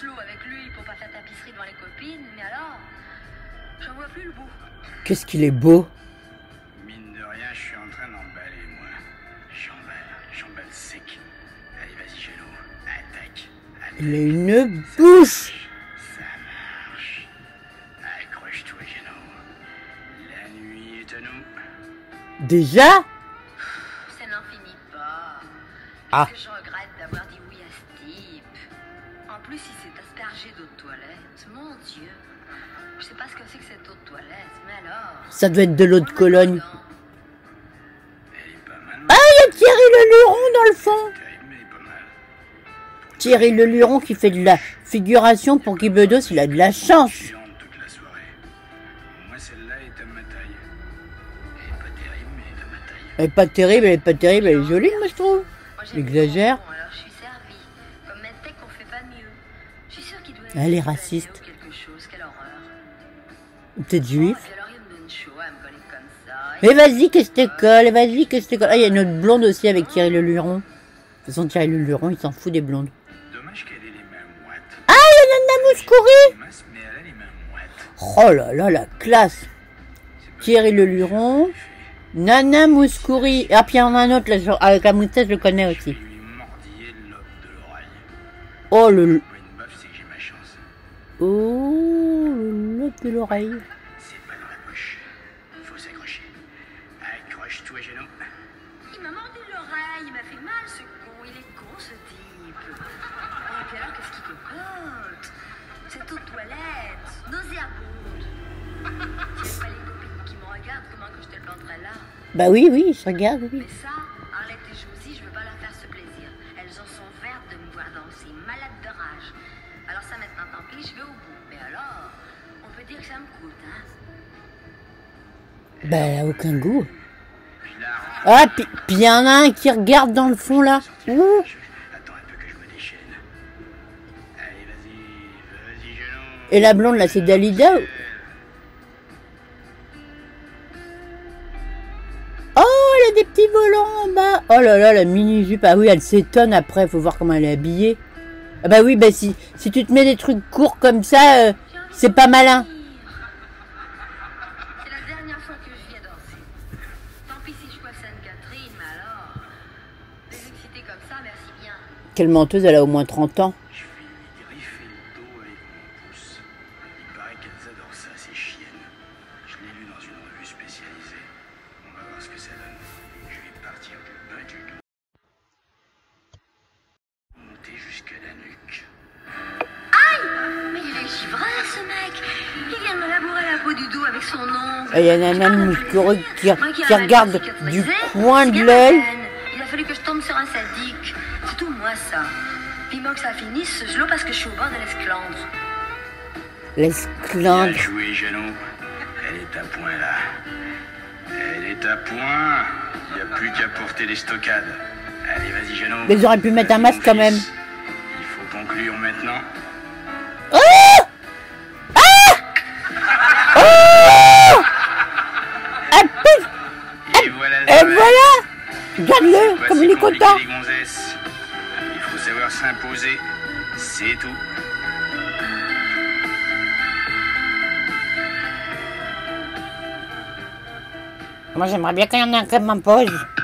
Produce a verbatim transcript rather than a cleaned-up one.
flot avec lui pour pas faire tapisserie devant les copines, mais alors, j'en vois plus le bout. Qu'est-ce qu'il est beau. Mine de rien, je suis en train d'emballer, moi. J'emballe, j'emballe sec. Allez, vas-y, Géno, attaque. attaque. Il a une bouche. Ça marche. Accroche-toi, Géno. La nuit est à nous. Déjà? Ça n'en finit pas. Ah. Qu'est-ce que je regrette d'avoir dit oui à ce type. En plus, il s'est aspergé d'eau de toilette. Mon Dieu. Je sais pas ce que c'est que cette eau de toilette, mais alors... Ça doit être de l'eau de Cologne. Elle est pas mal. Ah, il y a Thierry Le Luron dans le fond. Terrible, mais elle est pas mal. Thierry Le Luron qui fait de la figuration pour Guy Bedos, il a de la chance. Géante toute la soirée. Moi, celle-là est à ma taille. Elle est pas terrible, mais elle est à ma taille. Elle est pas terrible, elle est pas terrible, elle est jolie, moi je trouve. Moi, j'aime Exagère. bien, alors je suis servie. Comme Medtech, on fait pas mieux. Je suis sûre qu'il doit Elle est être raciste. ou quelque chose, quelle horreur. Peut-être juif. Oh, puis alors, il me donne chaud à me coller comme ça. Mais vas-y, qu'est-ce que je te colle, vas-y, qu'est-ce que je te colle. Ah, il y a une autre blonde aussi avec Thierry Le Luron. De toute façon, Thierry Le Luron, il s'en fout des blondes. Dommage qu'elle ait les mains moites. Ah, il y a Nana Mouskouri. Mince, mais elle a les mains moites. Oh là là, la classe. C'est pas Thierry Le Luron, Nana Mouskouri. Ah, puis il y en a un autre, là, genre, avec la moustache, je le connais Je vais aussi. lui mordiller le lobe de l'oreille. Oh, le... Pas une baffe, c'est que j'ai ma chance. Oh, le lobe de l'oreille. C'est pas dans la poche. Faut s'accrocher. Accroche-toi, Géno. Il m'a mordu l'oreille, il m'a fait mal ce con, il est con ce type. Oh, et puis alors qu'est-ce qu'il cocotte? Cette eau de toilette, nauséabonde. C'est pas les copines qui me regardent, comment que je te le planterais là? Bah oui, oui, je regarde, oui. Mais ça, Arlette et Josie, je veux pas leur faire ce plaisir. Elles en sont vertes de me voir danser, malades de rage. Alors ça maintenant, tant pis, je vais au bout. Mais alors, on peut dire que ça me coûte, hein? Bah, elle a aucun goût. Je la rends. Ah, puis puis il y en a un qui regarde dans le fond, là. Ouh. Attends un peu que je me déchaîne. Allez, vas-y. Vas-y, Géno. Et la blonde, là, c'est Dalida. Oh, elle a des petits volants en bas. Oh là là, la mini-jupe. Ah oui, elle s'étonne après. Faut voir comment elle est habillée. Ah bah oui, bah si, si tu te mets des trucs courts comme ça, euh, c'est pas malin. C'est la dernière fois que je viens danser. Tant pis si je vois Sainte-Catherine, mais alors... Les exciter comme ça, merci bien. Quelle menteuse, elle a au moins trente ans. Je vais lui griffer le dos avec mon pouce. Il paraît qu'elles adorent ça, ces chiennes. Je l'ai lu dans une revue spécialisée. On va voir ce que ça donne. Je vais partir du bas du dos. Monter jusqu'à la nuque. Mais il est givreur, ce mec. Il vient de me labourer la peau du dos avec son ongle. Et il y a Nana Mouskouri qui, Moi qui arrête regarde de du cicatriser, coin c'est de bien l'œil. la peine. Il a fallu que je tombe sur un sadique. C'est tout moi, ça. Vivement que ça finisse, je l'eau parce que je suis au bord de l'esclandre. L'esclandre. Bien joué, Géno. Elle est à point, là. Elle est à point. Il n'y a plus qu'à porter les stockades. Allez, vas-y, Géno. Mais ils auraient pu mettre un Vas-y, masque mon quand même. fils. Il faut conclure maintenant. Oh ah oh ah, pif. Et voilà. Et voilà. Regarde-le, Pas comme si il est compliqué, content. les gonzesses. Il faut savoir s'imposer. C'est tout. Moi, j'aimerais bien qu'il y en ait un qui m'impose.